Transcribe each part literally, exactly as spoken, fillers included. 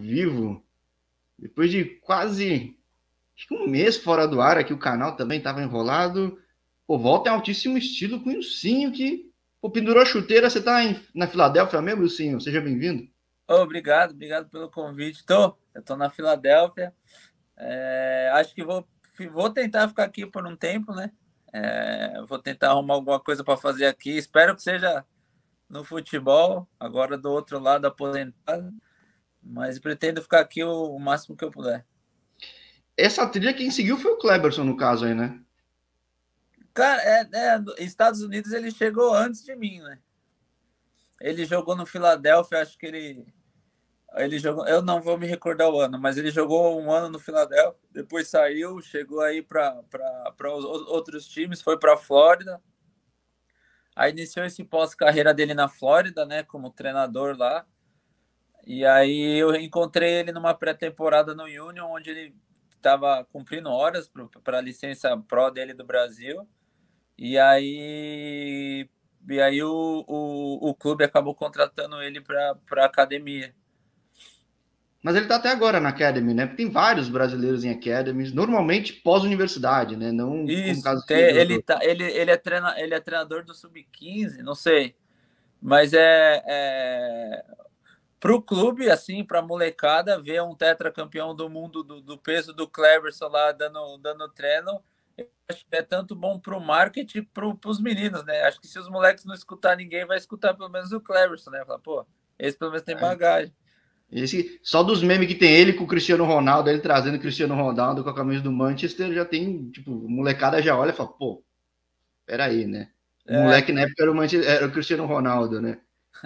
vivo. Depois de quase acho que um mês fora do ar, aqui o canal também estava enrolado. Pô, volta em altíssimo estilo com o Ilcinho, que pô, pendurou a chuteira. Você está na Filadélfia mesmo, Ilcinho? Seja bem-vindo. Oh, obrigado, obrigado pelo convite. Tô, eu tô na Filadélfia. É, acho que vou, vou tentar ficar aqui por um tempo, né? É, vou tentar arrumar alguma coisa para fazer aqui. Espero que seja no futebol, agora do outro lado aposentado, mas pretendo ficar aqui o, o máximo que eu puder. Essa trilha quem seguiu foi o Kleberson, no caso aí, né? Cara, é, é, Estados Unidos ele chegou antes de mim, né? Ele jogou no Filadélfia, acho que ele ele jogou, eu não vou me recordar o ano, mas ele jogou um ano no Filadélfia, depois saiu, chegou aí para os outros times, foi para a Flórida. Aí iniciou esse pós-carreira dele na Flórida, né, como treinador lá. E aí eu encontrei ele numa pré-temporada no Union, onde ele estava cumprindo horas para a licença Pro dele do Brasil. E aí, e aí o, o, o clube acabou contratando ele para a academia. Mas ele tá até agora na Academy, né? Porque tem vários brasileiros em Academies, normalmente pós-universidade, né? Não como Isso, caso tem, seja ele, do... tá, ele, ele, é treina, ele é treinador do sub quinze, não sei. Mas é, é para o clube, assim, para a molecada, ver um tetracampeão do mundo do, do peso do Cleberson lá dando, dando treino, eu acho que é tanto bom para o marketing para os meninos, né? Acho que se os moleques não escutar ninguém, vai escutar pelo menos o Cleberson, né? Fala, pô, esse pelo menos tem É. bagagem. Esse, só dos memes que tem ele com o Cristiano Ronaldo, ele trazendo o Cristiano Ronaldo com a camisa do Manchester, já tem, tipo, molecada já olha e fala, pô, peraí, né? O É, moleque na época era o, Manchester, era o Cristiano Ronaldo, né?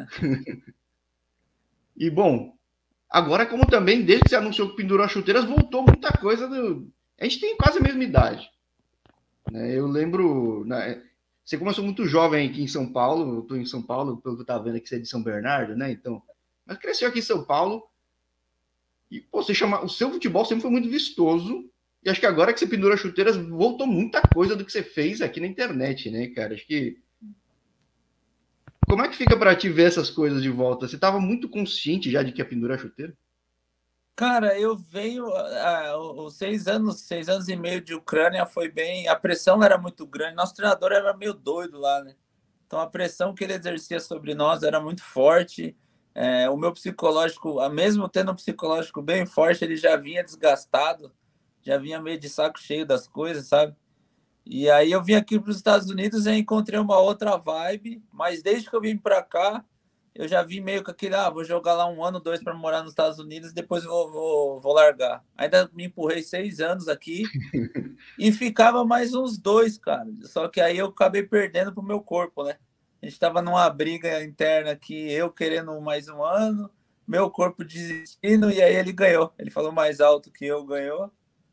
E, bom, agora como também, desde que você anunciou que pendurou as chuteiras, voltou muita coisa do... A gente tem quase a mesma idade. Né? Eu lembro... Né? Você começou muito jovem aqui em São Paulo, eu estou em São Paulo, pelo que eu estava vendo aqui, você é de São Bernardo, né? Então, mas cresceu aqui em São Paulo, e pô, você chama, o seu futebol sempre foi muito vistoso. E acho que agora que você pendura as chuteiras, voltou muita coisa do que você fez aqui na internet, né, cara? Acho que. Como é que fica para ti ver essas coisas de volta? Você estava muito consciente já de que ia pendurar a chuteira? cara, eu venho ah, os seis anos, seis anos e meio de Ucrânia foi bem. A pressão era muito grande. Nosso treinador era meio doido lá, né? Então a pressão que ele exercia sobre nós era muito forte. É, o meu psicológico, mesmo tendo um psicológico bem forte, ele já vinha desgastado, já vinha meio de saco cheio das coisas, sabe? E aí eu vim aqui para os Estados Unidos e encontrei uma outra vibe, mas desde que eu vim para cá, eu já vim meio com aquele, ah, vou jogar lá um ano, dois para morar nos Estados Unidos, depois vou, vou, vou largar. Ainda me empurrei seis anos aqui e ficava mais uns dois, cara. Só que aí eu acabei perdendo pro meu corpo, né? A gente tava numa briga interna aqui, eu querendo mais um ano, meu corpo desistindo, e aí ele ganhou. Ele falou mais alto que eu, ganhou.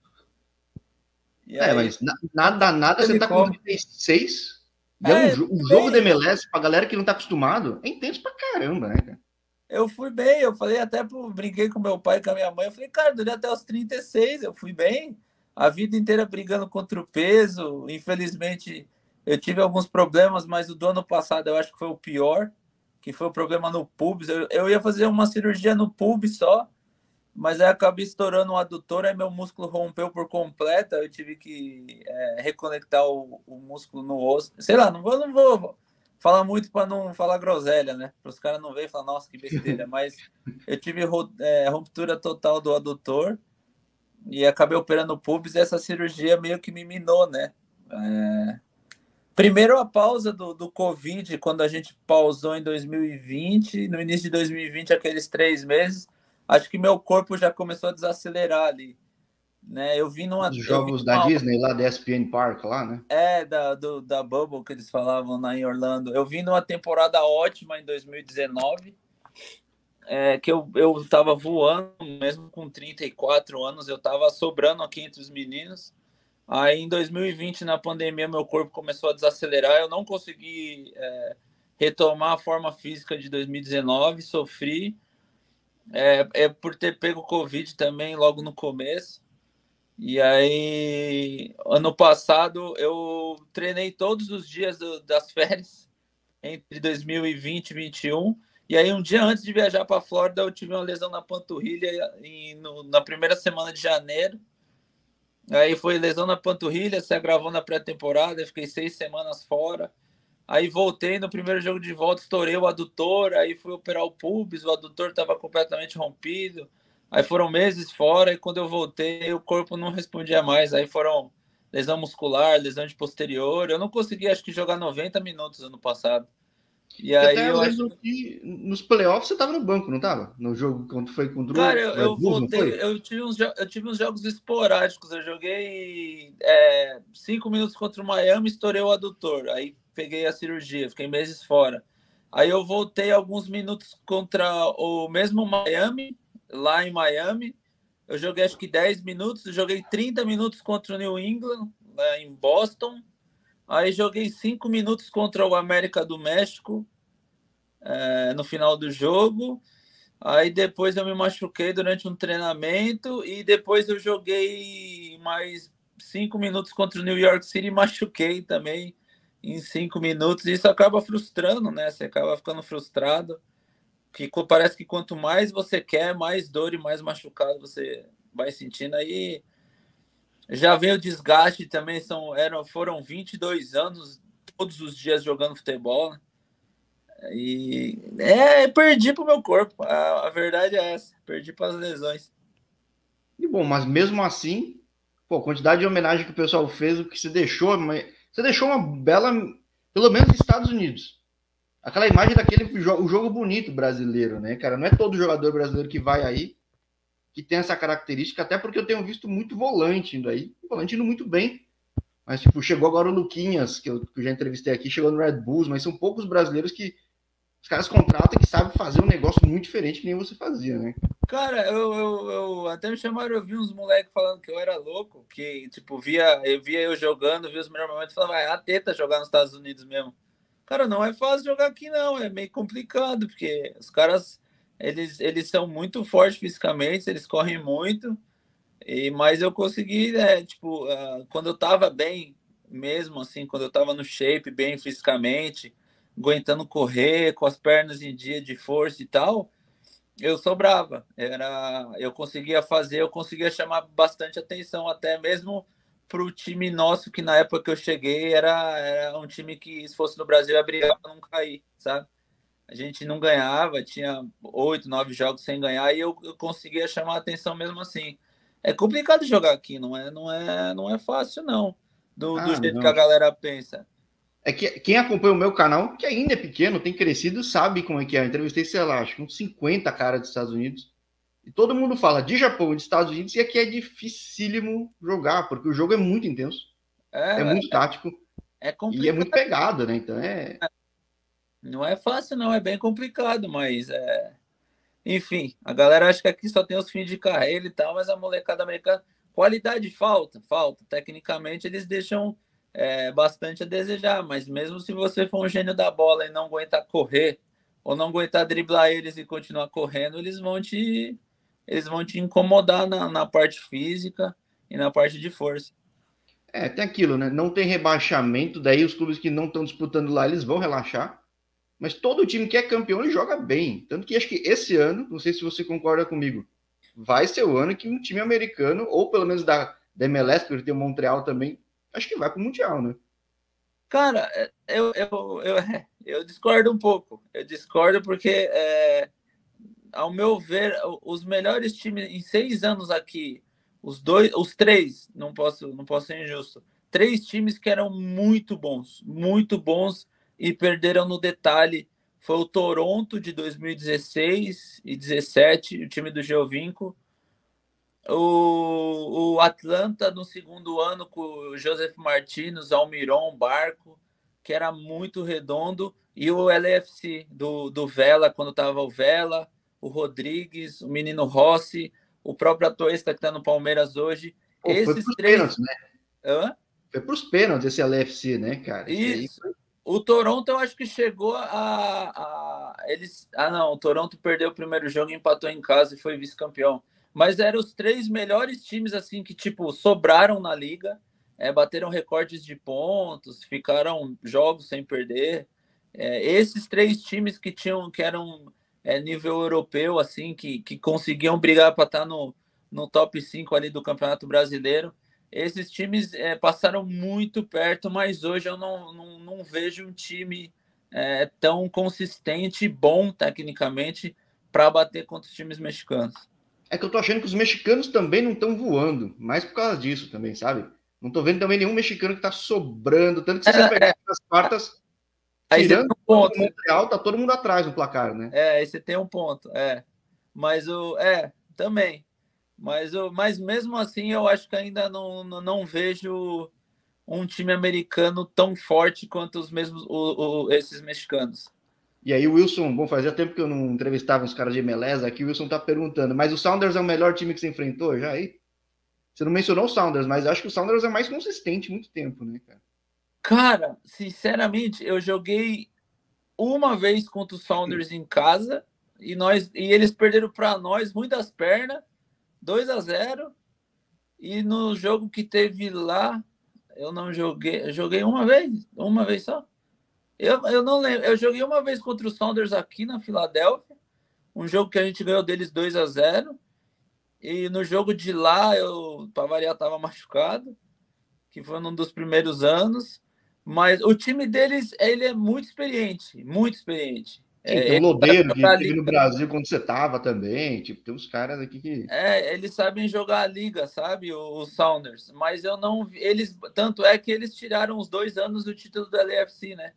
E É, aí mas na- não nada, nada, você teve tá com como. trinta e seis. E é um, É, jo- um jogo de bem, eu, M L S, pra galera que não tá acostumado, é intenso pra caramba, né, cara? eu fui bem, eu falei até pro, brinquei com meu pai e com a minha mãe, eu falei, cara, durei até os trinta e seis, eu fui bem, a vida inteira brigando contra o peso, infelizmente eu tive alguns problemas, mas o do ano passado eu acho que foi o pior, que foi o problema no pubis, eu, eu ia fazer uma cirurgia no pubis só, mas aí acabei estourando um adutor, aí meu músculo rompeu por completo, eu tive que é, reconectar o, o músculo no osso, sei lá, não vou, não vou fala muito para não falar groselha, né? Para os caras não verem e falar, nossa, que besteira. Mas eu tive é, ruptura total do adutor e acabei operando o pubis e essa cirurgia meio que me minou, né? É... Primeiro a pausa do, do Covid, quando a gente pausou em dois mil e vinte, no início de dois mil e vinte, aqueles três meses, acho que meu corpo já começou a desacelerar ali. Né? Eu vi numa, Os eu vi jogos da numa Disney, lá da E S P N Park, lá, né? É, da, do, da Bubble que eles falavam lá em Orlando. Eu vim numa temporada ótima em dois mil e dezenove, é, que eu, eu tava voando, mesmo com trinta e quatro anos, eu tava sobrando aqui entre os meninos. Aí em dois mil e vinte, na pandemia, meu corpo começou a desacelerar, eu não consegui é, retomar a forma física de dois mil e dezenove, sofri. É, é por ter pego Covid também logo no começo. E aí, ano passado, eu treinei todos os dias do, das férias, entre dois mil e vinte e vinte e um, E aí, um dia antes de viajar para a Flórida, eu tive uma lesão na panturrilha em, no, na primeira semana de janeiro. Aí foi lesão na panturrilha, se agravou na pré-temporada, fiquei seis semanas fora. Aí voltei no primeiro jogo de volta, estourei o adutor, aí fui operar o pubis, o adutor estava completamente rompido. Aí foram meses fora e quando eu voltei, o corpo não respondia mais. Aí foram lesão muscular, lesão de posterior. Eu não consegui, acho que, jogar noventa minutos ano passado. E Que aí até eu eu acho lembro que nos playoffs você estava no banco, não estava? No jogo quando foi contra Cara, o eu, Red eu Bulls, não voltei, foi? eu tive uns, jo- eu tive uns jogos esporádicos. Eu joguei é, cinco minutos contra o Miami, estourei o adutor. Aí peguei a cirurgia, fiquei meses fora. Aí eu voltei alguns minutos contra o mesmo Miami, lá em Miami. Eu joguei acho que dez minutos, joguei trinta minutos contra o New England, lá em Boston. Aí joguei cinco minutos contra o América do México, é, no final do jogo. Aí depois eu me machuquei durante um treinamento e depois eu joguei mais cinco minutos contra o New York City e machuquei também em cinco minutos. Isso acaba frustrando, né? Você acaba ficando frustrado. Que parece que quanto mais você quer, mais dor e mais machucado você vai sentindo. Aí já veio o desgaste também. São, eram, foram vinte e dois anos todos os dias jogando futebol, né? E é, perdi pro meu corpo. A, a verdade é essa. Perdi para as lesões. E bom, mas mesmo assim, pô, a quantidade de homenagem que o pessoal fez, o que se deixou, você deixou uma bela, pelo menos nos Estados Unidos. Aquela imagem daquele o jogo bonito brasileiro, né, cara? Não é todo jogador brasileiro que vai aí que tem essa característica, até porque eu tenho visto muito volante indo aí, volante indo muito bem. Mas, tipo, chegou agora o Luquinhas, que eu, que eu já entrevistei aqui, chegou no Red Bulls, mas são poucos brasileiros que os caras contratam que sabem fazer um negócio muito diferente que nem você fazia, né? Cara, eu, eu, eu até me chamaram, eu vi uns moleques falando que eu era louco, que, tipo, via, eu via eu jogando, via os melhores momentos e falava, ah, é a teta jogar nos Estados Unidos mesmo. Cara, não é fácil jogar aqui, não, é meio complicado, porque os caras, eles, eles são muito fortes fisicamente, eles correm muito, e, mas eu consegui, né, tipo, uh, quando eu tava bem mesmo, assim, quando eu tava no shape, bem fisicamente, aguentando correr, com as pernas em dia de força e tal, eu sobrava. Era, eu conseguia fazer, eu conseguia chamar bastante atenção, até mesmo para o time nosso, que na época que eu cheguei era, era um time que, se fosse no Brasil, ia brigar para não cair, sabe? A gente não ganhava, tinha oito, nove jogos sem ganhar e eu, eu conseguia chamar atenção mesmo assim. É complicado jogar aqui, não é, não é, não é fácil, não, do, do Ah, jeito que a não. galera pensa. É que quem acompanha o meu canal, que ainda é pequeno, tem crescido, sabe como é que é. Eu entrevistei, sei lá, acho que uns cinquenta caras dos Estados Unidos. E todo mundo fala de Japão e de Estados Unidos, e aqui é dificílimo jogar, porque o jogo é muito intenso, é É, muito tático é e é complicado. muito pegado, né? Então é. Não é fácil, não, é bem complicado, mas é, enfim, a galera acha que aqui só tem os fins de carreira e tal, mas a molecada americana, qualidade falta, falta. Tecnicamente, eles deixam é, bastante a desejar, mas mesmo se você for um gênio da bola e não aguentar correr, ou não aguentar driblar eles e continuar correndo, eles vão te, eles vão te incomodar na, na parte física e na parte de força. É, tem aquilo, né? Não tem rebaixamento, daí os clubes que não estão disputando lá, eles vão relaxar. Mas todo time que é campeão, ele joga bem. Tanto que acho que esse ano, não sei se você concorda comigo, vai ser o ano que um time americano, ou pelo menos da, da M L S, porque tem o Montreal também, acho que vai pro Mundial, né? Cara, é, eu, eu, eu, eu discordo um pouco. Eu discordo porque é, ao meu ver, os melhores times em seis anos aqui, os dois, os três, não posso, não posso ser injusto, três times que eram muito bons, muito bons e perderam no detalhe. Foi o Toronto de dois mil e dezesseis e dezessete, o time do Giovinco. O, o Atlanta no segundo ano com o Joseph Martins, Almiron, Barco, que era muito redondo, e o L F C do, do Vela, quando estava o Vela, o Rodrigues, o menino Rossi, o próprio Atuesta que está no Palmeiras hoje. Pô, foi Esses pros três. pênaltis, né? Hã? Foi pros pênaltis esse L F C, né, cara? Isso aí. Isso. O Toronto, eu acho que chegou a, a. Eles. Ah, não. O Toronto perdeu o primeiro jogo, empatou em casa e foi vice-campeão. Mas eram os três melhores times, assim, que, tipo, sobraram na liga, é, bateram recordes de pontos, ficaram jogos sem perder. É, esses três times que tinham, que eram é, nível europeu, assim, que, que conseguiam brigar para estar no, no top cinco ali do Campeonato Brasileiro. Esses times é, passaram muito perto, mas hoje eu não, não, não vejo um time é, tão consistente e bom tecnicamente para bater contra os times mexicanos. É que eu tô achando que os mexicanos também não estão voando, mais por causa disso também, sabe? Não tô vendo também nenhum mexicano que tá sobrando, tanto que se você É, pegar é. as quartas, Aí você tirando tem um o ponto. Montreal, tá todo mundo atrás no placar, né? É, aí você tem um ponto. É. Mas o. É, também. Mas, o, mas mesmo assim, eu acho que ainda não, não, não vejo um time americano tão forte quanto os mesmos o, o, esses mexicanos. E aí o Wilson, bom, fazia tempo que eu não entrevistava uns caras de M L S aqui, o Wilson tá perguntando, mas o Sounders é o melhor time que você enfrentou já aí? Você não mencionou o Sounders, mas acho que o Sounders é mais consistente muito tempo, né, cara? Cara, sinceramente, eu joguei uma vez contra os Sounders em casa e nós e eles perderam para nós muitas pernas, dois a zero. E no jogo que teve lá, eu não joguei, eu joguei uma vez, uma vez só. Eu, eu não lembro, eu joguei uma vez contra os Sounders aqui na Filadélfia, um jogo que a gente ganhou deles dois a zero. E no jogo de lá, eu, para variar, estava machucado, que foi num dos primeiros anos. Mas o time deles, ele é muito experiente, muito experiente. Sim, tem É, o ele sabe Lodeiro, que jogar a teve liga, no Brasil quando você tava também. Tipo, tem uns caras aqui que. é, eles sabem jogar a liga, sabe? Os Sounders. Mas eu não vi. Eles, tanto é que eles tiraram os dois anos do título do L A F C, né?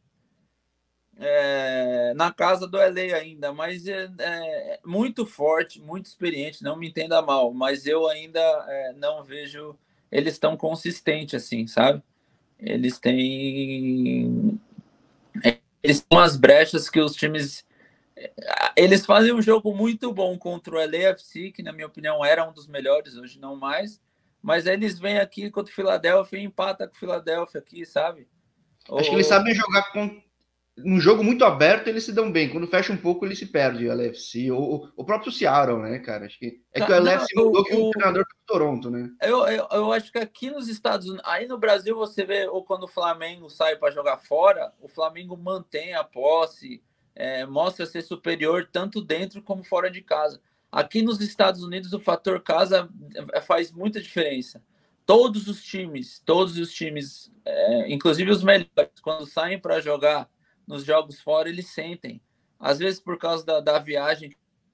É, na casa do L A ainda, mas é, é muito forte, muito experiente, não me entenda mal, mas eu ainda é, não vejo eles tão consistentes assim, sabe? Eles têm eles têm umas brechas que os times eles fazem um jogo muito bom contra o L A F C, que na minha opinião era um dos melhores, hoje não mais, mas eles vêm aqui contra o Philadelphia e empata com o Philadelphia aqui, sabe? Acho que eles Ou, sabem jogar com. Num jogo muito aberto, eles se dão bem. Quando fecha um pouco, ele se perde, o L F C. Ou o próprio Seattle, né, cara? Acho que. É que o não, L F C mudou que o o, treinador foi pro Toronto, né? Eu, eu, eu acho que aqui nos Estados Unidos, aí no Brasil você vê, ou quando o Flamengo sai para jogar fora, o Flamengo mantém a posse, é, mostra ser superior tanto dentro como fora de casa. Aqui nos Estados Unidos o fator casa faz muita diferença. Todos os times, todos os times, é, inclusive os melhores, quando saem para jogar nos jogos fora, eles sentem. Às vezes por causa da, da viagem.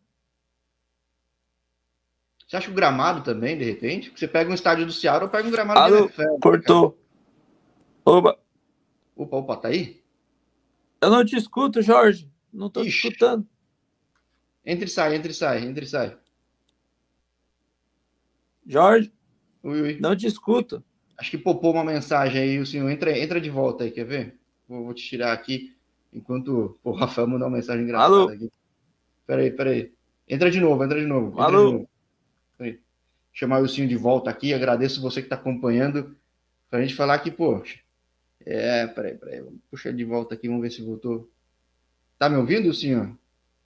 Você acha que o gramado também, de repente? Porque você pega um estádio do Seattle ou pega um gramado de Alô, N F L, né, cara? cortou. Oba, Opa, opa, tá aí? eu não te escuto, Jorge. Não estou te Ixi. escutando. Entre e sai, entre e sai, entre e sai. Jorge, Ui, ui. não te escuto. Acho que popou uma mensagem aí, o senhor entra, entra de volta aí, quer ver? Vou, vou te tirar aqui, enquanto o Rafael mandou uma mensagem engraçada Alô, aqui. Peraí, peraí. Entra de novo, entra de novo, entra de alô. novo. Peraí. Chamar o Wilson de volta aqui, agradeço você que está acompanhando, pra gente falar que, poxa, é, peraí, peraí, vamos puxar de volta aqui, vamos ver se voltou. Tá me ouvindo, senhor?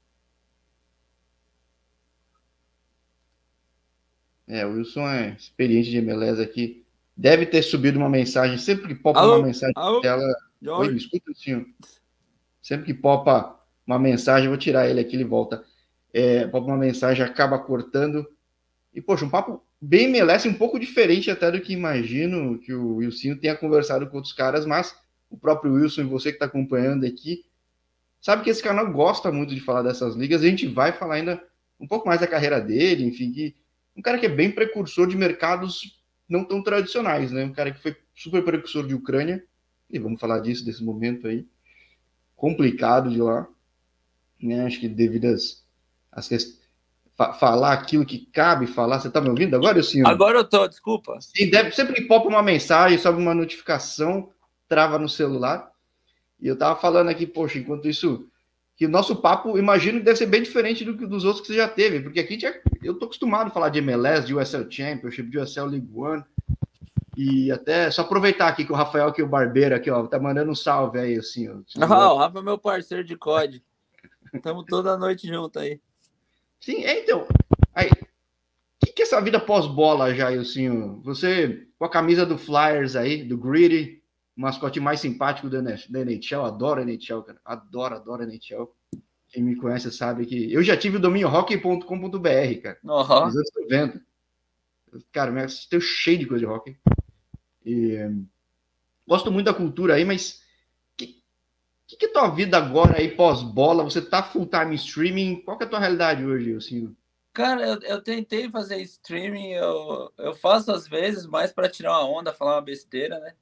É, o Wilson é experiente de M L S aqui. Deve ter subido uma mensagem, sempre que popa uma Alô, mensagem na alô, tela. Oi, me Jorge. escuta, senhor? Sempre que popa uma mensagem, eu vou tirar ele aqui, ele volta. É, popa uma mensagem, acaba cortando. E, poxa, um papo bem M L S, um pouco diferente até do que imagino que o Wilson tenha conversado com outros caras, mas o próprio Wilson e você que está acompanhando aqui, sabe que esse canal gosta muito de falar dessas ligas, e a gente vai falar ainda um pouco mais da carreira dele, enfim, que um cara que é bem precursor de mercados não tão tradicionais, né? Um cara que foi super precursor de Ucrânia, e vamos falar disso, desse momento aí, complicado de lá, né? Acho que devido às, às questões, fa falar aquilo que cabe falar. Você tá me ouvindo agora, senhor? Agora eu tô, desculpa. Sim, deve, sempre que popa uma mensagem, sobe uma notificação, trava no celular. E eu tava falando aqui, poxa, enquanto isso, que o nosso papo, imagino que deve ser bem diferente do que dos outros que você já teve, porque aqui já, eu tô acostumado a falar de M L S, de U S L Championship, de U S L League One, e até só aproveitar aqui que o Rafael, que é o barbeiro aqui, ó, tá mandando um salve aí, assim, ó. Ah, o Rafa é meu parceiro de C O D. Estamos toda noite junto aí. Sim, é, então, aí, o que, que é essa vida pós-bola já, Ilcinho? Você com a camisa do Flyers aí, do Greedy, o mascote mais simpático da N H L, adoro a N H L, cara. Adoro, adoro a N H L. Quem me conhece sabe que eu já tive o domínio hockey ponto com ponto b r, cara, Uhum. nos anos noventa. Cara, meu sistema cheio de coisa de hockey. E, gosto muito da cultura aí, mas que, que, que é tua vida agora aí pós-bola? Você tá full time streaming? Qual que é a tua realidade hoje, assim? Cara, eu, eu tentei fazer streaming, eu, eu faço às vezes mais para tirar uma onda, falar uma besteira, né?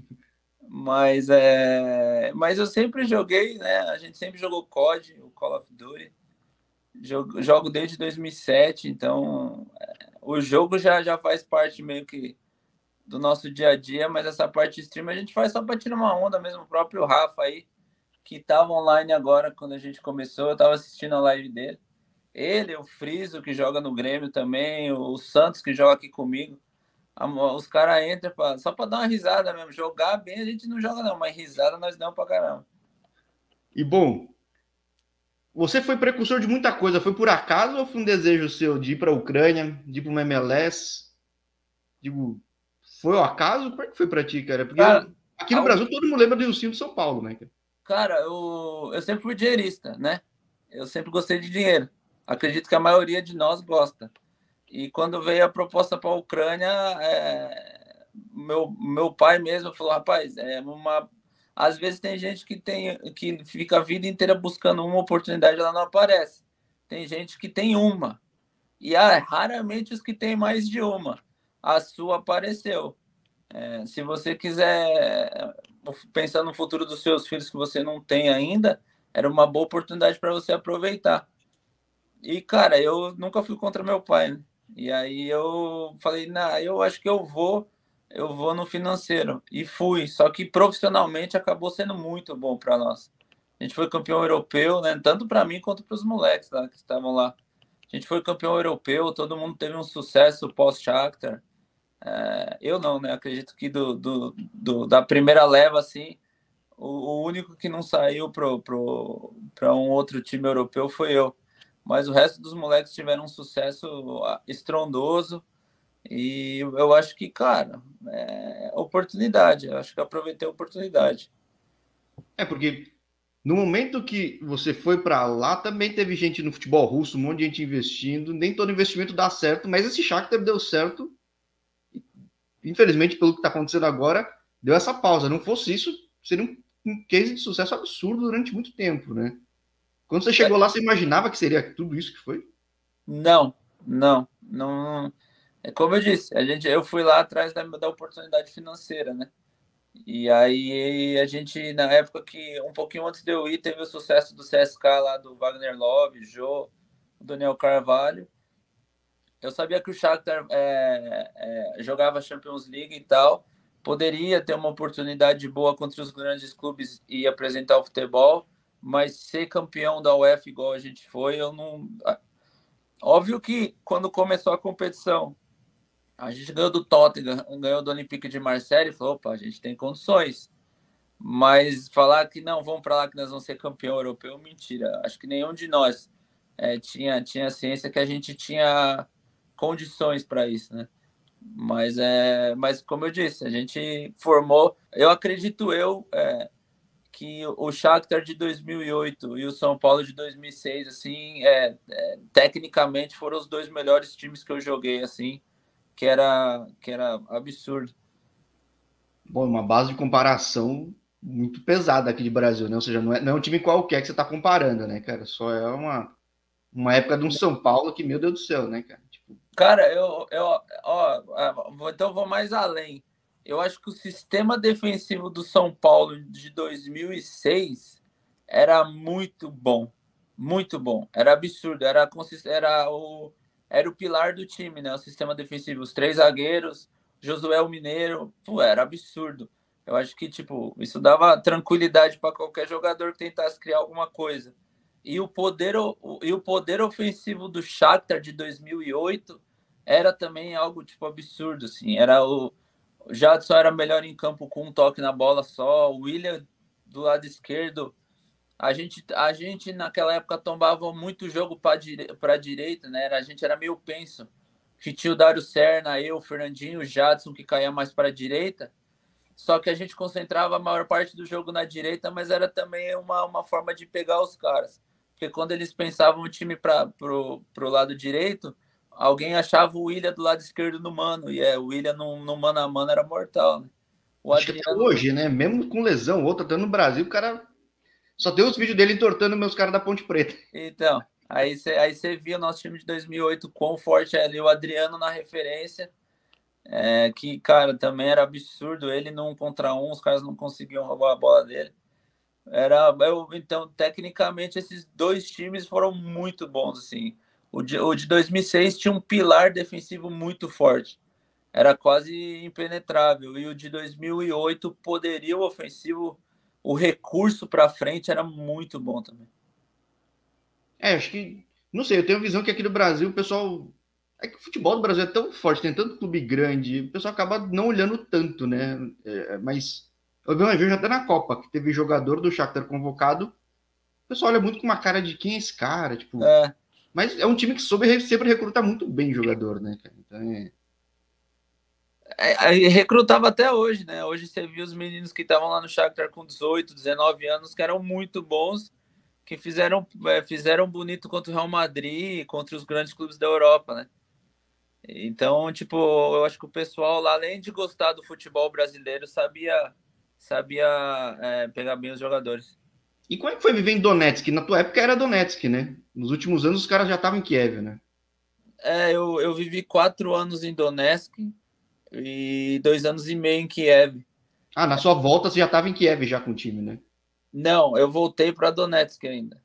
Mas, é, mas eu sempre joguei, né? A gente sempre jogou C O D, o Call of Duty. Jogo, jogo desde dois mil e sete, então é, o jogo já, já faz parte meio que do nosso dia a dia, mas essa parte de stream a gente faz só para tirar uma onda mesmo. O próprio Rafa aí, que estava online agora quando a gente começou, eu estava assistindo a live dele. Ele, o Friso, que joga no Grêmio também, o Santos, que joga aqui comigo. Os caras entram pra, só para dar uma risada mesmo. Jogar bem a gente não joga, não, mas risada nós damos pra caramba. E bom, você foi precursor de muita coisa. Foi por acaso ou foi um desejo seu de ir para a Ucrânia, de ir para uma M L S? Digo, foi o acaso? Como é que foi para ti, cara? Porque Cara, eu, aqui no ao, Brasil todo mundo lembra do Ilcinho de São Paulo, né? cara eu, eu sempre fui dinheirista, né? Eu sempre gostei de dinheiro. Acredito que a maioria de nós gosta. E quando veio a proposta para a Ucrânia, é, meu, meu pai mesmo falou, rapaz, é uma... às vezes tem gente que, tem, que fica a vida inteira buscando uma oportunidade, ela não aparece. Tem gente que tem uma. E ah, raramente os que têm mais de uma. A sua apareceu. É, se você quiser pensar no futuro dos seus filhos que você não tem ainda, era uma boa oportunidade para você aproveitar. E, cara, eu nunca fui contra meu pai, né? E aí eu falei, nah, eu acho que eu vou, eu vou no financeiro. E fui, só que profissionalmente acabou sendo muito bom para nós. A gente foi campeão europeu, né? Tanto para mim quanto para os moleques lá que estavam lá. A gente foi campeão europeu, todo mundo teve um sucesso pós-Shakhtar. É, eu não, né? Acredito que do, do, do, da primeira leva, assim, o, o único que não saiu para pro, pro, um outro time europeu foi eu. Mas o resto dos moleques tiveram um sucesso estrondoso. E eu acho que, cara, é oportunidade. Eu acho que eu aproveitei a oportunidade. É, porque no momento que você foi para lá, também teve gente no futebol russo, um monte de gente investindo. Nem todo investimento dá certo, mas esse Shakhtar deu certo. Infelizmente, pelo que está acontecendo agora, deu essa pausa. Não fosse isso, seria um, um case de sucesso absurdo durante muito tempo, né? Quando você chegou lá, você imaginava que seria tudo isso que foi? Não, não, não. É como eu disse, a gente, eu fui lá atrás da, da oportunidade financeira, né? E aí a gente, na época que, um pouquinho antes de eu ir, teve o sucesso do C S K lá, do Wagner Love, Jô, Daniel Carvalho. Eu sabia que o Shakhtar é, é, jogava Champions League e tal, poderia ter uma oportunidade boa contra os grandes clubes e apresentar o futebol, mas ser campeão da UEFA igual a gente foi, eu não... Óbvio que quando começou a competição, a gente ganhou do Tottenham, ganhou do Olympique de Marseille e falou, opa, a gente tem condições. Mas falar que não, vamos para lá que nós vamos ser campeão europeu, mentira. Acho que nenhum de nós é, tinha, tinha ciência que a gente tinha condições para isso, né? Mas, é, mas como eu disse, a gente formou. Eu acredito eu é, que o Shakhtar de dois mil e oito e o São Paulo de dois mil e seis, assim, é, é, tecnicamente foram os dois melhores times que eu joguei, assim, que era, que era absurdo. Bom, uma base de comparação muito pesada aqui de Brasil, né? Ou seja, não é, não é um time qualquer que você está comparando, né, cara? Só é uma, uma época de um São Paulo que, meu Deus do céu, né, cara? Tipo... Cara, eu, eu ó, então vou mais além. Eu acho que o sistema defensivo do São Paulo de dois mil e seis era muito bom, muito bom. Era absurdo, era era o era o pilar do time, né? O sistema defensivo, os três zagueiros, Josué o Mineiro, pô, era absurdo. Eu acho que tipo isso dava tranquilidade para qualquer jogador que tentasse criar alguma coisa. E o poder o, e o poder ofensivo do Shakhtar de dois mil e oito era também algo tipo absurdo, assim. Era o, o Jadson era melhor em campo com um toque na bola só, o William do lado esquerdo. A gente, a gente naquela época tombava muito jogo para dire, a direita, né? A gente era meio penso. Que tinha o Dário Serna, eu, o Fernandinho, o Jadson, que caía mais para a direita. Só que a gente concentrava a maior parte do jogo na direita, mas era também uma, uma forma de pegar os caras. porque quando eles pensavam o time para pro, pro lado direito, alguém achava o William do lado esquerdo no mano, e é, o William no, no mano a mano era mortal, né? O Acho que até Adriano. hoje, né? Mesmo com lesão, outro até no Brasil, o cara só tem os vídeos dele entortando meus caras da Ponte Preta. Então, aí você aí você via o nosso time de dois mil e oito quão forte é ali, o Adriano na referência, é, que, cara, também era absurdo, ele num contra um, os caras não conseguiam roubar a bola dele. Era, eu, então, tecnicamente, esses dois times foram muito bons, assim. O de, o de dois mil e seis tinha um pilar defensivo muito forte, era quase impenetrável. E o de dois mil e oito, o poderio ofensivo, o recurso para frente era muito bom também. É, acho que. Não sei, eu tenho a visão que aqui no Brasil o pessoal. É que o futebol do Brasil é tão forte, tem tanto clube grande, o pessoal acaba não olhando tanto, né? É, mas eu vi uma vez até na Copa, que teve jogador do Shakhtar convocado, o pessoal olha muito com uma cara de quem é esse cara, tipo. É, Mas é um time que soube sempre recrutar muito bem jogador, né, cara? Então é. é, é, recrutava até hoje, né? Hoje você viu os meninos que estavam lá no Shakhtar com dezoito, dezenove anos, que eram muito bons, que fizeram, é, fizeram bonito contra o Real Madrid, contra os grandes clubes da Europa, né? Então, tipo, eu acho que o pessoal lá, além de gostar do futebol brasileiro, sabia, sabia é, pegar bem os jogadores. E como é que foi viver em Donetsk? Na tua época era Donetsk, né? Nos últimos anos os caras já estavam em Kiev, né? É, eu, eu vivi quatro anos em Donetsk e dois anos e meio em Kiev. Ah, na sua volta você já estava em Kiev já com o time, né? Não, eu voltei para Donetsk ainda.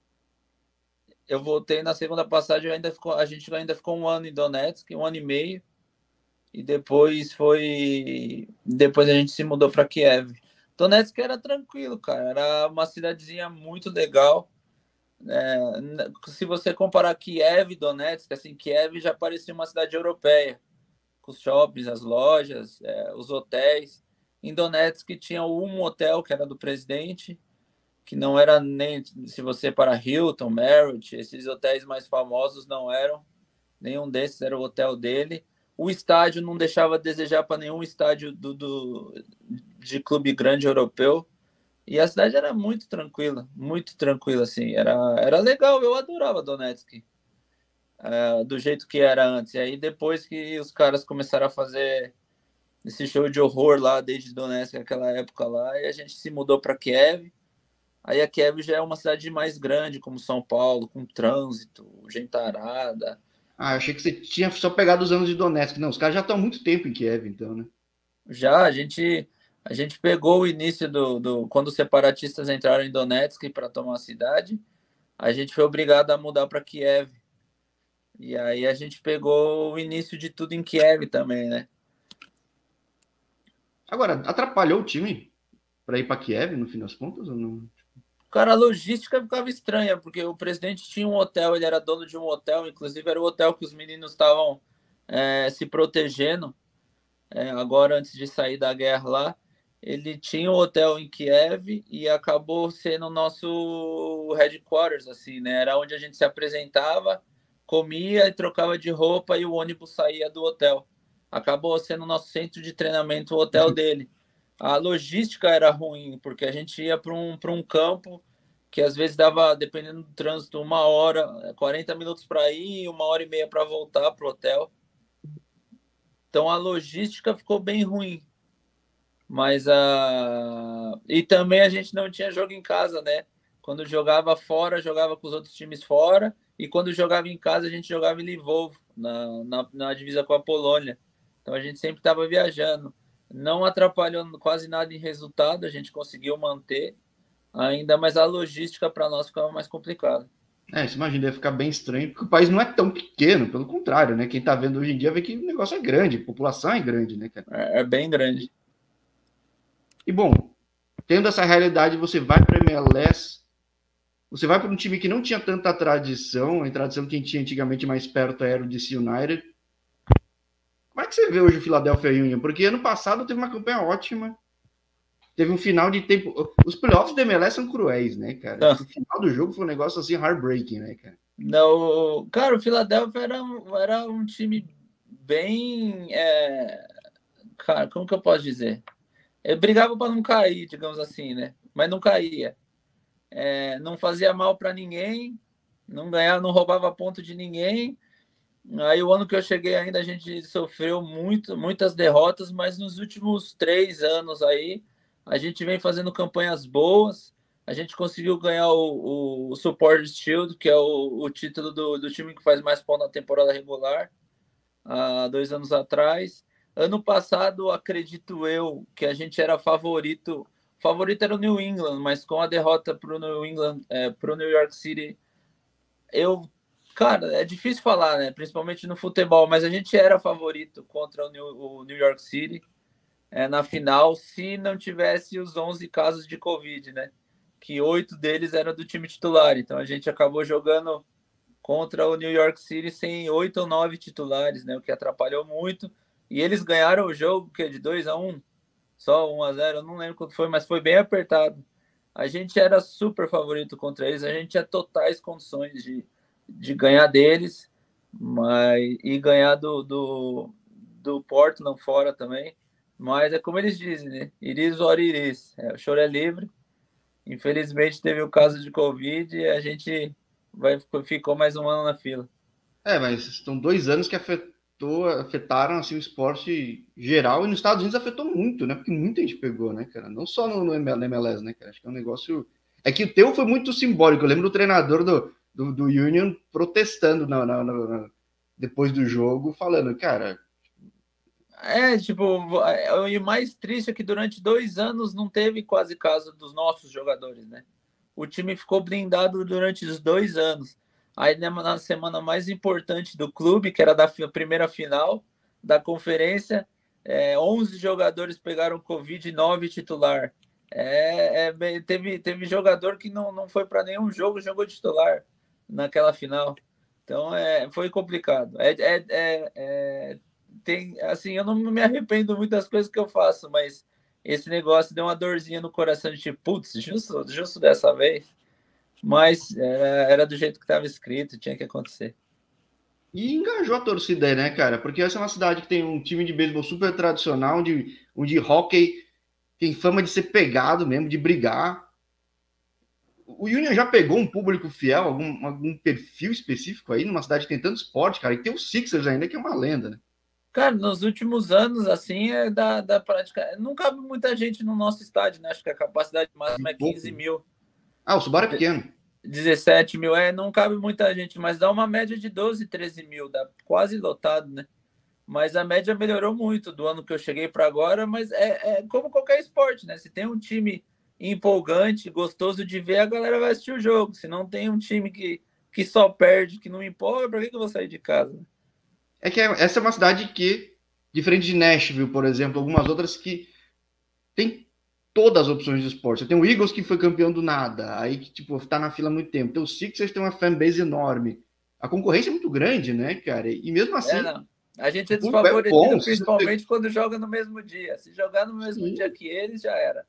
Eu voltei na segunda passagem, ainda ficou, a gente ainda ficou um ano em Donetsk, um ano e meio, e depois foi. Depois a gente se mudou para Kiev. Donetsk era tranquilo, cara. Era uma cidadezinha muito legal. É, se você comparar Kiev e Donetsk, assim, Kiev já parecia uma cidade europeia, com os shoppings, as lojas, é, os hotéis. Em Donetsk tinha um hotel que era do presidente, que não era nem, se você para Hilton, Marriott, esses hotéis mais famosos não eram, nenhum desses era o hotel dele. O estádio não deixava a desejar para nenhum estádio do, do, de clube grande europeu. E a cidade era muito tranquila, muito tranquila, assim. Era, era legal, eu adorava Donetsk, é, do jeito que era antes. E aí, depois que os caras começaram a fazer esse show de horror lá, desde Donetsk, aquela época lá, e a gente se mudou para Kiev. Aí a Kiev já é uma cidade mais grande, como São Paulo, com trânsito, gentarada. Ah, eu achei que você tinha só pegado os anos de Donetsk. Não, os caras já estão há muito tempo em Kiev, então, né? Já a gente, a gente pegou o início do, do quando os separatistas entraram em Donetsk para tomar a cidade, a gente foi obrigado a mudar para Kiev. E aí a gente pegou o início de tudo em Kiev também, né? Agora, atrapalhou o time para ir para Kiev, no fim das contas, ou não? Cara, a logística ficava estranha, porque o presidente tinha um hotel, ele era dono de um hotel, inclusive era o hotel que os meninos estavam é, se protegendo, é, agora antes de sair da guerra lá. Ele tinha um hotel em Kiev e acabou sendo o nosso headquarters, assim, né? Era onde a gente se apresentava, comia e trocava de roupa e o ônibus saía do hotel. Acabou sendo o nosso centro de treinamento, o hotel dele. A logística era ruim, porque a gente ia para um, para um campo que às vezes dava, dependendo do trânsito, uma hora, quarenta minutos para ir e uma hora e meia para voltar para o hotel. Então a logística ficou bem ruim. Mas a. E também a gente não tinha jogo em casa, né? Quando jogava fora, jogava com os outros times fora. E quando jogava em casa, a gente jogava em Lvov, na, na, na divisa com a Polônia. Então a gente sempre estava viajando. Não atrapalhou quase nada em resultado, a gente conseguiu manter ainda, mas a logística para nós ficava mais complicada. É, você imagina, deve ficar bem estranho, porque o país não é tão pequeno, pelo contrário, né? Quem tá vendo hoje em dia vê que o negócio é grande, a população é grande, né, cara? É, é bem grande. E bom, tendo essa realidade, você vai para a M L S, você vai para um time que não tinha tanta tradição, a tradição que a gente tinha antigamente mais perto era o D C United. Como é que você vê hoje o Philadelphia Union? Porque ano passado teve uma campanha ótima, teve um final de tempo. Os playoffs da M L S são cruéis, né, cara? Não, O final do jogo foi um negócio assim heartbreaking, né, cara? não, cara, o Philadelphia era, um- era um time bem. É, cara, como que eu posso dizer? Ele brigava para não cair, digamos assim, né? Mas não caía. é, não fazia mal para ninguém, não ganhava, não roubava ponto de ninguém. Aí o ano que eu cheguei ainda a gente sofreu muito, muitas derrotas, mas nos últimos três anos aí a gente vem fazendo campanhas boas. A gente conseguiu ganhar o, o, o Support Shield, que é o, o título do, do time que faz mais pontos na temporada regular, há dois anos atrás. Ano passado, acredito eu, que a gente era favorito. Favorito era o New England, mas com a derrota para o New England, é, para o New York City, eu, cara, é difícil falar, né? Principalmente no futebol, mas a gente era favorito contra o New, o New York City é, na final, se não tivesse os onze casos de Covid, né? Que oito deles eram do time titular. Então a gente acabou jogando contra o New York City sem oito ou nove titulares, né? O que atrapalhou muito. E eles ganharam o jogo que é de dois a um, só um a zero, eu não lembro quanto foi, mas foi bem apertado. A gente era super favorito contra eles, a gente tinha totais condições de, de ganhar deles, mas, e ganhar do, do, do Portland fora também. Mas é como eles dizem, né? Iris or iris. É, o choro é livre. Infelizmente teve o caso de Covid e a gente vai, ficou mais um ano na fila. É, mas estão dois anos que afetou, afetaram assim, o esporte geral, e nos Estados Unidos afetou muito, né? Porque muita gente pegou, né, cara? Não só no, no M L S, né, cara? Acho que é um negócio. É que o teu foi muito simbólico. Eu lembro do treinador do, do, do Union protestando na, na, na, depois do jogo, falando, cara. É, tipo, o mais triste é que durante dois anos não teve quase caso dos nossos jogadores, né? O time ficou blindado durante os dois anos. Aí, na semana mais importante do clube, que era da primeira final da conferência, é, onze jogadores pegaram Covid e nove titular. É, é, teve, teve jogador que não, não foi para nenhum jogo, jogou titular naquela final. Então, é, foi complicado. É, é, é, é, tem, assim, eu não me arrependo muito das coisas que eu faço, mas esse negócio deu uma dorzinha no coração de tipo, putz, justo, justo dessa vez. Mas era, era do jeito que estava escrito, tinha que acontecer. E engajou a torcida aí, né, cara? Porque essa é uma cidade que tem um time de beisebol super tradicional, onde, onde hockey tem fama de ser pegado mesmo, de brigar. O Union já pegou um público fiel, algum, algum perfil específico aí, numa cidade que tem tanto esporte, cara, e tem o Sixers ainda, que é uma lenda, né? Cara, nos últimos anos, assim, é da, da prática. Não cabe muita gente no nosso estádio, né? Acho que a capacidade máxima é quinze mil. Ah, o Subaru é pequeno. dezessete mil, é, não cabe muita gente, mas dá uma média de doze, treze mil, dá quase lotado, né? Mas a média melhorou muito do ano que eu cheguei para agora, mas é, é como qualquer esporte, né? Se tem um time empolgante, gostoso de ver, a galera vai assistir o jogo. Se não tem um time que, que só perde, que não empolga, para que, que eu vou sair de casa? É que essa é uma cidade que, diferente de Nashville, por exemplo, algumas outras que tem todas as opções de esporte. Tem o Eagles, que foi campeão do nada, aí que, tipo, tá na fila há muito tempo. Tem o Sixers, tem uma fanbase enorme. A concorrência é muito grande, né, cara? E mesmo assim, É, não. A gente o é público é bom. desfavorecido principalmente quando joga no mesmo dia. Se jogar no mesmo Sim. dia que eles, já era.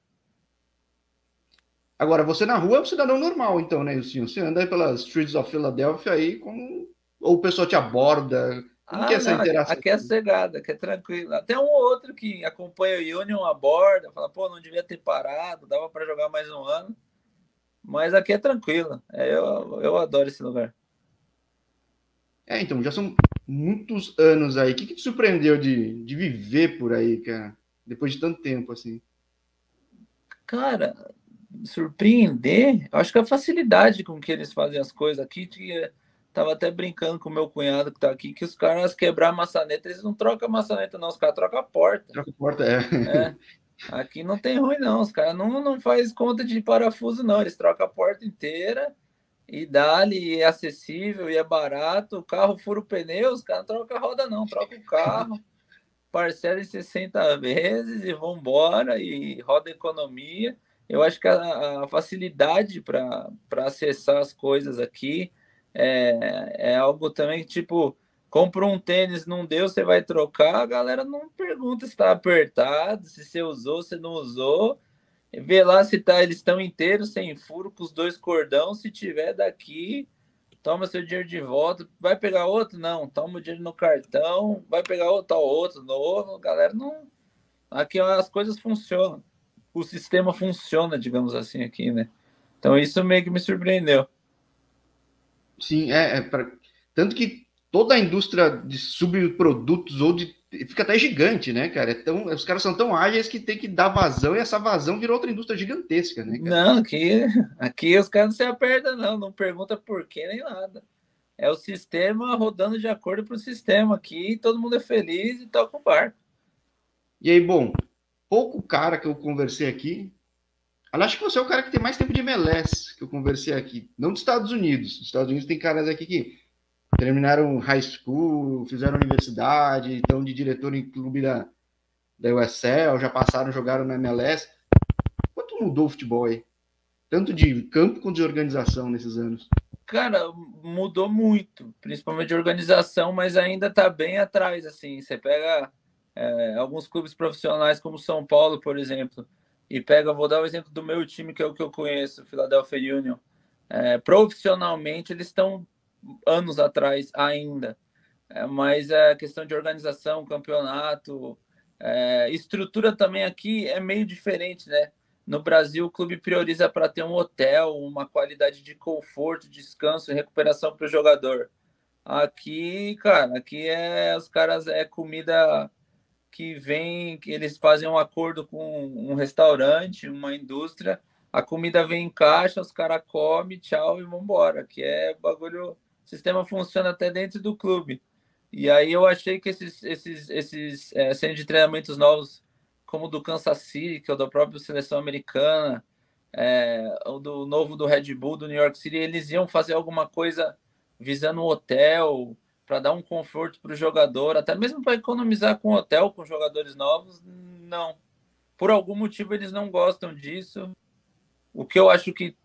Agora, você na rua é um cidadão normal, então, né, Ilcinho? Você anda aí pelas streets of Philadelphia aí, como... ou o pessoal te aborda? Como que é Ah, essa não, aqui, interação? aqui é sossegado, aqui é tranquilo. Até um ou outro que acompanha o Union aborda, fala, pô, não devia ter parado, dava para jogar mais um ano. Mas aqui é tranquilo. É, eu, eu adoro esse lugar. É, então, já são muitos anos aí. O que, que te surpreendeu de, de viver por aí, cara? Depois de tanto tempo, assim. Cara, surpreender, eu acho que a facilidade com que eles fazem as coisas aqui, que tava até brincando com o meu cunhado que tá aqui, que os caras quebrar a maçaneta, eles não trocam a maçaneta, não, os caras trocam a porta. Troca a porta, é. É, aqui não tem ruim, não. Os caras não, não faz conta de parafuso, não. Eles trocam a porta inteira e dá-lhe, é acessível e é barato. O carro fura o pneu, os caras não trocam a roda, não. Troca o carro, parcela em sessenta vezes e vão embora e roda economia. Eu acho que a, a facilidade para acessar as coisas aqui é, é algo também, tipo, compra um tênis, não deu, você vai trocar, a galera não pergunta se está apertado, se você usou, se não usou. Vê lá se tá, eles estão inteiros, sem furo, com os dois cordão. Se tiver daqui, toma seu dinheiro de volta. Vai pegar outro? Não. Toma o dinheiro no cartão. Vai pegar outro, outro novo. Galera, não. Aqui as coisas funcionam. O sistema funciona, digamos assim, aqui, né? Então isso meio que me surpreendeu. Sim, é, é pra... tanto que toda a indústria de subprodutos ou de fica até gigante, né, cara? É tão... Os caras são tão ágeis que tem que dar vazão e essa vazão virou outra indústria gigantesca, né, cara? Não, aqui, aqui os caras não se apertam, não, não pergunta por quê nem nada. É o sistema rodando de acordo com o sistema aqui, todo mundo é feliz e toca o barco. E aí, bom, pouco cara que eu conversei aqui. Acho que você é o cara que tem mais tempo de M L S que eu conversei aqui. Não dos Estados Unidos. Nos Estados Unidos tem caras aqui que terminaram high school, fizeram universidade, estão de diretor em clube da, da U S L, já passaram, jogaram na M L S. Quanto mudou o futebol aí? Tanto de campo quanto de organização nesses anos. Cara, mudou muito, principalmente de organização, mas ainda está bem atrás, assim. Você pega é, alguns clubes profissionais como São Paulo, por exemplo, e pega, vou dar o exemplo do meu time, que é o que eu conheço, Philadelphia Union. É, profissionalmente, eles estão anos atrás ainda, é, mas a questão de organização, campeonato, é, estrutura também aqui é meio diferente, né? No Brasil, o clube prioriza para ter um hotel, uma qualidade de conforto, descanso e recuperação para o jogador. Aqui, cara, aqui é os caras é comida que vem, que eles fazem um acordo com um restaurante, uma indústria, a comida vem em caixa, os caras comem, tchau e vambora. Que é bagulho, o sistema funciona até dentro do clube. E aí eu achei que esses, esses, esses é, centros de treinamentos novos, como o do Kansas City, que é o da própria seleção americana, é, o do novo do Red Bull, do New York City, eles iam fazer alguma coisa visando um hotel, para dar um conforto para o jogador, até mesmo para economizar com hotel, com jogadores novos, não. Por algum motivo eles não gostam disso, o que eu acho que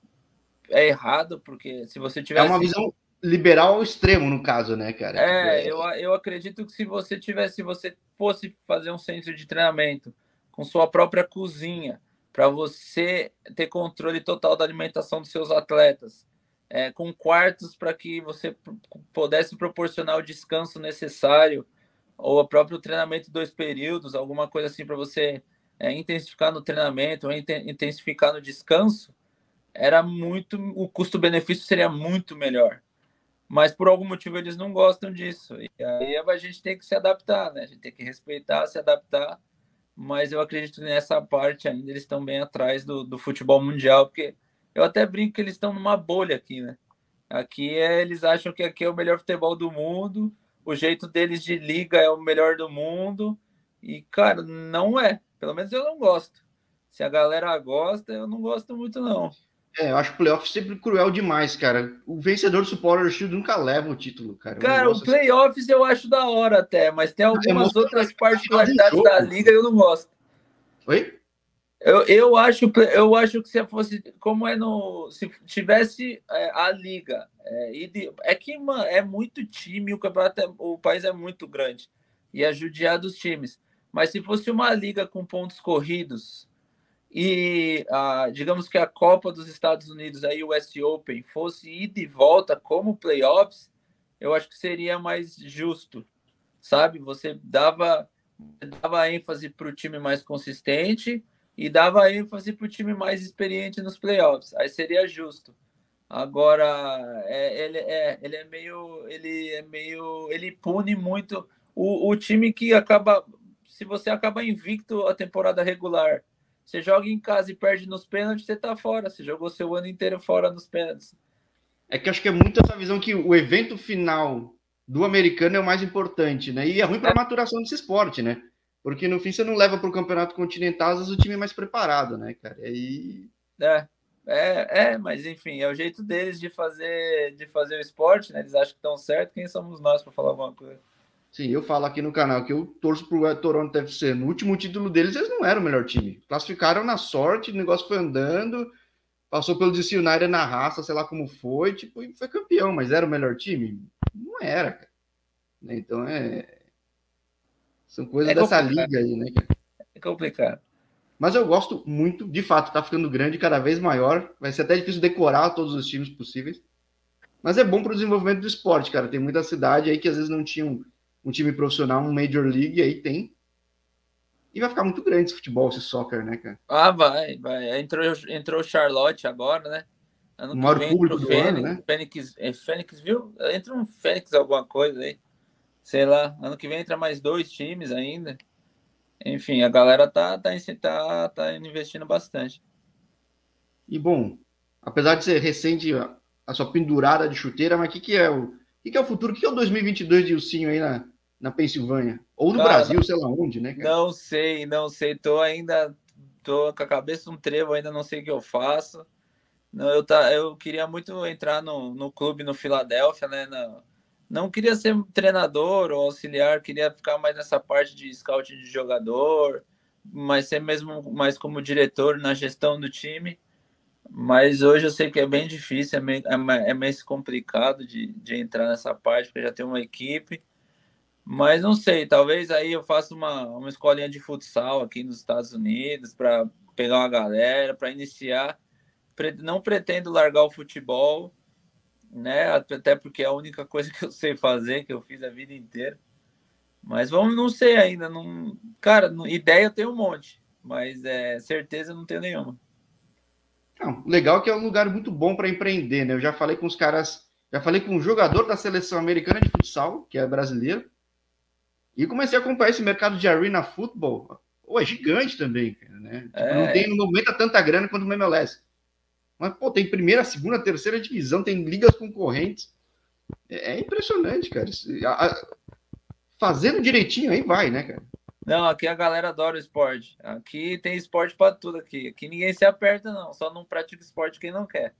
é errado, porque se você tivesse... É uma visão liberal ao extremo, no caso, né, cara? É, tipo, é... Eu, eu acredito que se você tivesse, se você fosse fazer um centro de treinamento com sua própria cozinha, para você ter controle total da alimentação dos seus atletas, é, com quartos para que você pudesse proporcionar o descanso necessário, ou o próprio treinamento dois períodos, alguma coisa assim para você é, intensificar no treinamento, ou intensificar no descanso, era muito, o custo-benefício seria muito melhor. Mas por algum motivo eles não gostam disso. E aí a gente tem que se adaptar, né? A gente tem que respeitar, se adaptar. Mas eu acredito que nessa parte ainda eles estão bem atrás do, do futebol mundial, porque eu até brinco que eles estão numa bolha aqui, né? Aqui é, eles acham que aqui é o melhor futebol do mundo, o jeito deles de liga é o melhor do mundo. E, cara, não é. Pelo menos eu não gosto. Se a galera gosta, eu não gosto muito, não. É, eu acho o playoff sempre cruel demais, cara. O vencedor do Supporter Shield nunca leva o título, cara. Cara, o playoffs assim... eu acho da hora até, mas tem algumas é outras particularidades da liga que eu não gosto. Oi? Eu, eu, acho, eu acho que se fosse, como é no, se tivesse é, a liga, é, é que mano, é muito time, o campeonato, é, o país é muito grande e é judiar dos times. Mas se fosse uma liga com pontos corridos e a, digamos que a Copa dos Estados Unidos, a U S Open, fosse ida e volta como playoffs, eu acho que seria mais justo, sabe? Você dava, dava ênfase para o time mais consistente e dava ênfase para o time mais experiente nos playoffs. Aí seria justo. Agora, é, ele, é, ele é meio. Ele é meio. Ele pune muito o, o time que acaba. Se você acaba invicto a temporada regular, você joga em casa e perde nos pênaltis, você tá fora. Você jogou seu ano inteiro fora nos pênaltis. É que acho que é muito essa visão que o evento final do americano é o mais importante, né? E é ruim para a maturação desse esporte, né? Porque no fim você não leva para o campeonato continental, às vezes o time é mais preparado, né, cara? E aí... É, é, é, mas enfim, é o jeito deles de fazer, de fazer o esporte, né? Eles acham que estão certo, quem somos nós para falar alguma coisa? Sim, eu falo aqui no canal que eu torço pro Toronto F C. No último título deles, eles não eram o melhor time. Classificaram na sorte, o negócio foi andando, passou pelo D C United na raça, sei lá como foi, tipo, e foi campeão, mas era o melhor time? Não era, cara. Então é... São coisas é dessa liga aí, né, cara? É complicado. Mas eu gosto muito, de fato, tá ficando grande, cada vez maior. Vai ser até difícil decorar todos os times possíveis. Mas é bom para o desenvolvimento do esporte, cara. Tem muita cidade aí que às vezes não tinha um, um time profissional, um Major League, aí tem. E vai ficar muito grande esse futebol, esse soccer, né, cara? Ah, vai, vai. Entrou, entrou Charlotte agora, né? Ano o que maior vem entra o público do ano, Fênix, né? Fênix, é Fênix, viu? Entra um Fênix alguma coisa aí. Sei lá, ano que vem entra mais dois times ainda. Enfim, a galera tá, tá, tá, tá investindo bastante. E bom, apesar de ser recente a, a sua pendurada de chuteira, mas o que, que é o que, que é o futuro? O que, que é o dois mil e vinte e dois de Ilcinho aí na, na Pensilvânia? Ou no Cara, Brasil, sei lá onde, né, cara? não sei, não sei. Tô ainda, tô com a cabeça no trevo, ainda não sei o que eu faço. Não, eu, tá, eu queria muito entrar no, no clube no Filadélfia, né? Não, não queria ser treinador ou auxiliar, queria ficar mais nessa parte de scouting de jogador, mas ser mesmo mais como diretor na gestão do time. Mas hoje eu sei que é bem difícil, é meio, é mais, é mais complicado de, de entrar nessa parte, porque já tem uma equipe. Mas não sei, talvez aí eu faça uma, uma escolinha de futsal aqui nos Estados Unidos para pegar uma galera, para iniciar. Não pretendo largar o futebol, né? Até porque é a única coisa que eu sei fazer, que eu fiz a vida inteira. Mas vamos, não sei ainda. Não... Cara, ideia eu tenho um monte, mas é, certeza eu não tenho nenhuma. Não, legal que é um lugar muito bom para empreender, né? Eu já falei com os caras, já falei com um jogador da seleção americana de futsal, que é brasileiro, e comecei a acompanhar esse mercado de arena futebol. Pô, é gigante também, né? Tipo, não É, tem, no momento tanta grana quanto o M L S. Mas, pô, tem primeira, segunda, terceira divisão, tem ligas concorrentes. É, é impressionante, cara. A, a, fazendo direitinho, aí vai, né, cara? não, aqui a galera adora o esporte. Aqui tem esporte para tudo aqui. Aqui ninguém se aperta, não. Só não pratica esporte quem não quer.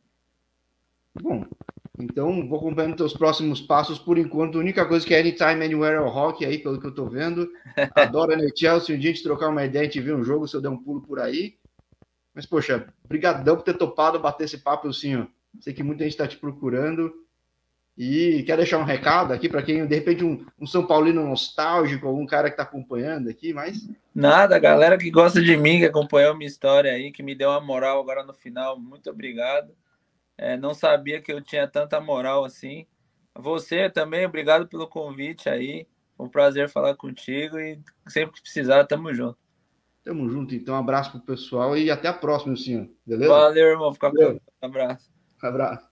Bom, então vou acompanhando teus próximos passos. Por enquanto, a única coisa que é Anytime, Anywhere é o rock aí, pelo que eu tô vendo. Adoro a N H L. Se um dia a gente trocar uma ideia, a gente ver um jogo, se eu der um pulo por aí. Mas, poxa, brigadão por ter topado bater esse papo, assim, ó. Sei que muita gente está te procurando. E quer deixar um recado aqui para quem, de repente, um, um São Paulino nostálgico, algum cara que está acompanhando aqui, mas... Nada, a galera que gosta de mim, que acompanhou minha história aí, que me deu uma moral agora no final, muito obrigado. É, não sabia que eu tinha tanta moral assim. Você também, obrigado pelo convite aí. Foi um prazer falar contigo e sempre que precisar, tamo junto. Tamo junto, então. Um abraço pro pessoal e até a próxima, senhor. Beleza? Valeu, irmão. Fica com Deus. Um abraço. Um abraço.